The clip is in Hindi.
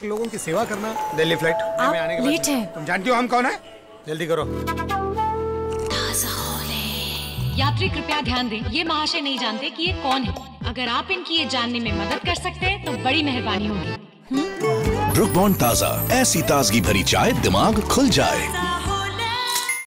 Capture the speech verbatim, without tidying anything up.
लोगों की सेवा करना। दिल्ली फ्लाइट आप में आने के लेट है। तुम जानती हो हम कौन है? जल्दी करो। यात्री कृपया ध्यान दें, ये महाशय नहीं जानते कि ये कौन है। अगर आप इनकी ये जानने में मदद कर सकते हैं तो बड़ी मेहरबानी होगी। ब्रुक बॉन्ड ताज़ा, ऐसी ताजगी भरी चाय दिमाग खुल जाए।